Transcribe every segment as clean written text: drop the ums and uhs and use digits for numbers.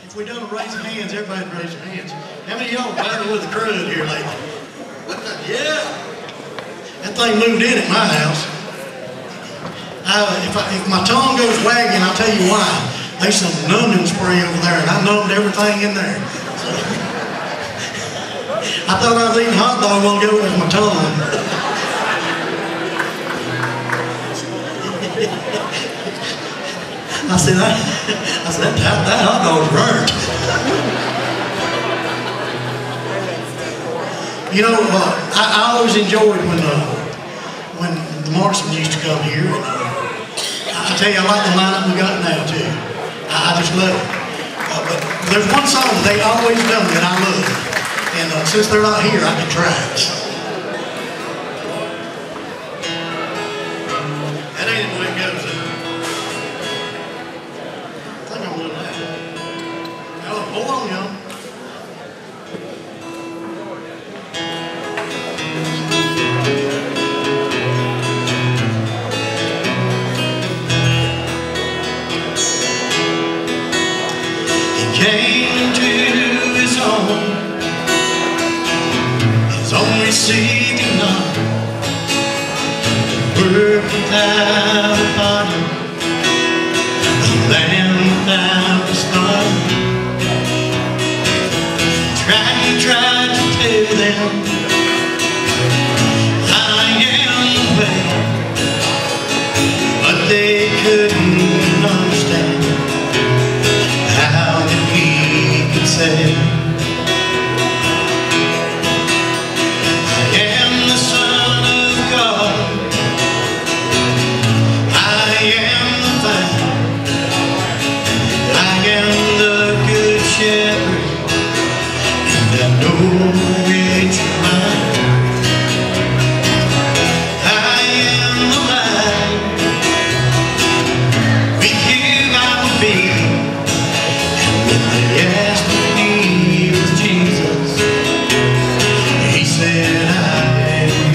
If we don't raise our hands, everybody raise their hands. How many of y'all battled with the crud here lately? Yeah. That thing moved in at my house. If my tongue goes wagging, I'll tell you why. There's some numbing spray over there, and I numbed everything in there. So, I thought I was eating hot dog a while ago with my tongue. I said, that hot dog's burnt. You know, I always enjoyed when the Morrisons used to come here. And, I tell you, I like the lineup we got now too. I just love it. But there's one song that they always done that I love, and since they're not here, I can try it. That ain't the way it goes. I think I'm doing that. Now, hold on, y'all. Came to his own received him not. The word without a body, the lamb without a star. He tried to tell them, I am the way, but they couldn't understand how he could say, I am the Son of God, I am the vine, I am the good shepherd, and I know it's mine. I am the light, with you I will be. They asked me if he was Jesus. He said, I am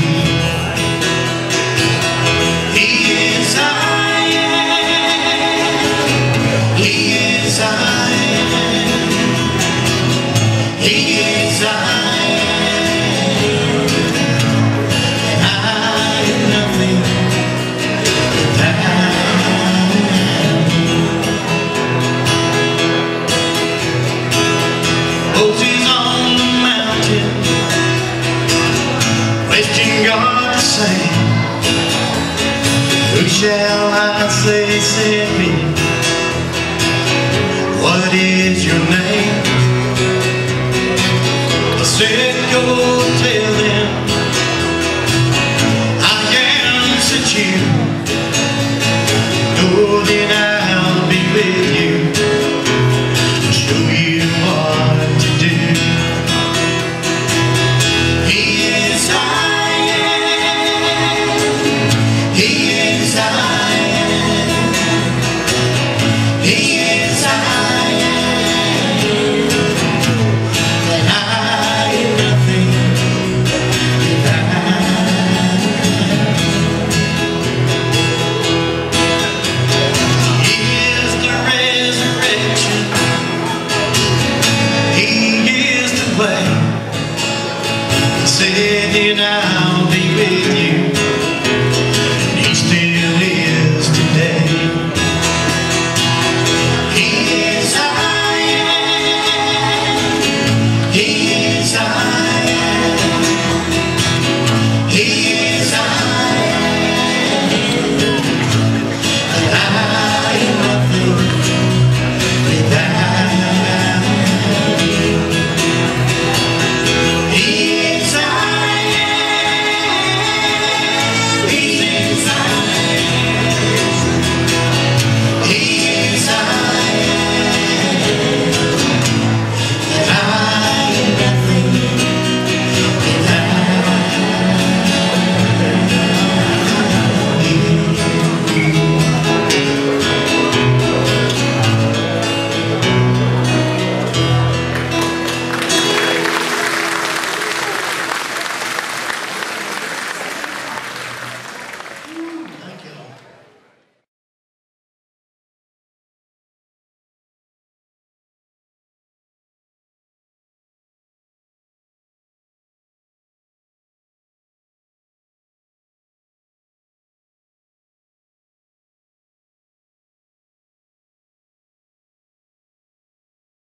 he. He is I am. He is I am. He is I am. I am nothing without. Moses on the mountain, questioned God to say, who shall I say sent me? What is your name? I said, go tell